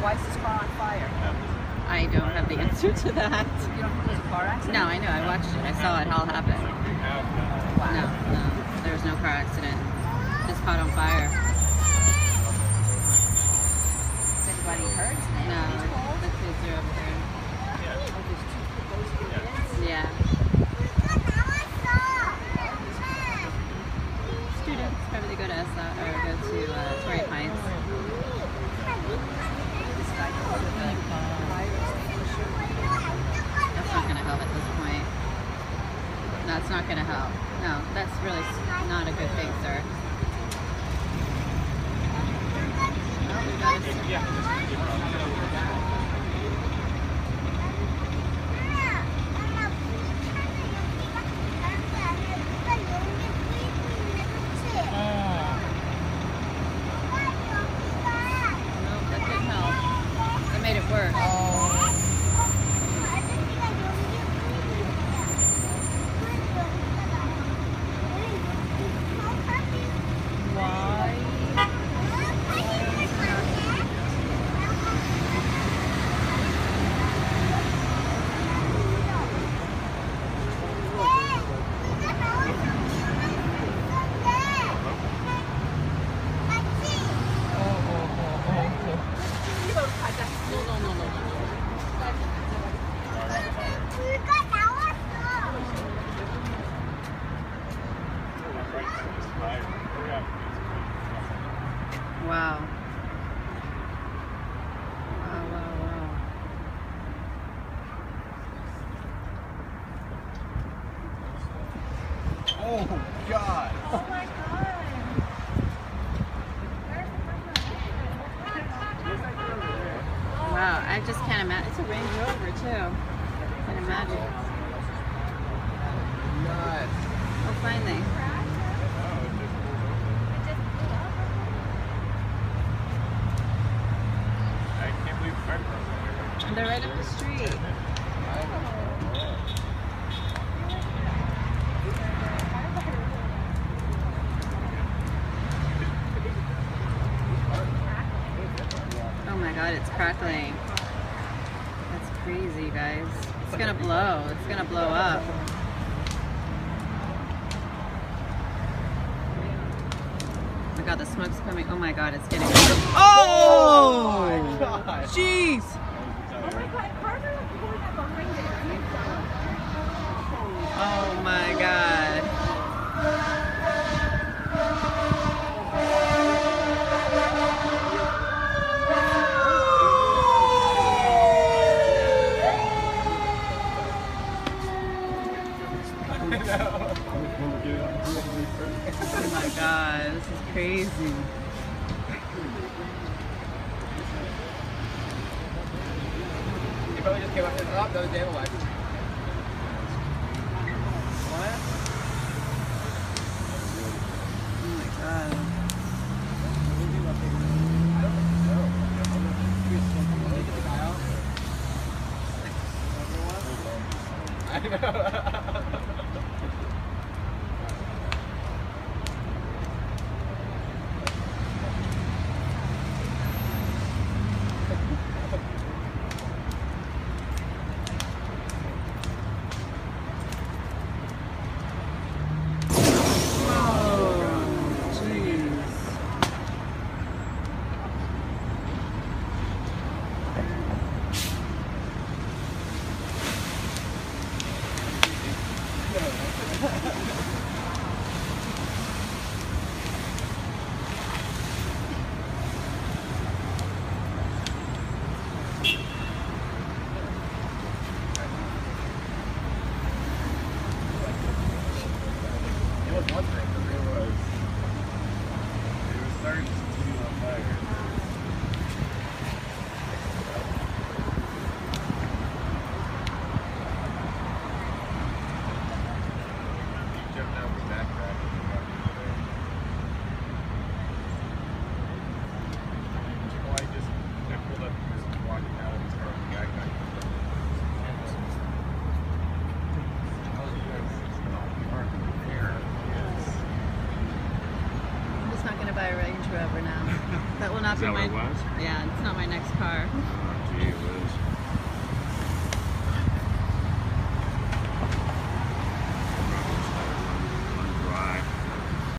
Why is this car on fire? I don't have the answer to that. You don't think it was a car accident? No, I know. I watched it. I saw it all happen. Wow. No, there was no car accident. Just caught on fire. Is anybody hurt? No, the kids are over there. Yeah. Students, probably they go to SO or go to Torrey Pines. That's not going to help at this point. No, it's not going to help. No, that's really not a good thing, sir. Well, we got made it worse. Wow. Wow, wow, wow. Oh, God. Oh, my God. Wow, I just can't imagine. It's a Range Rover, too. Can't imagine. Nuts. Oh, finally. And they're right up the street. Oh my God, it's crackling. That's crazy, guys. It's gonna blow. It's gonna blow up. Oh my God, the smoke's coming. Oh my God, it's getting. Oh! Jeez! Oh my God. Oh my God, this is crazy. He probably just came up and up, another day in the life. What? Oh my God. I don't know. I know. Buy a Range Rover now. That will not Is be that my. what it was? Yeah, it's not my next car. Oh, gee whiz.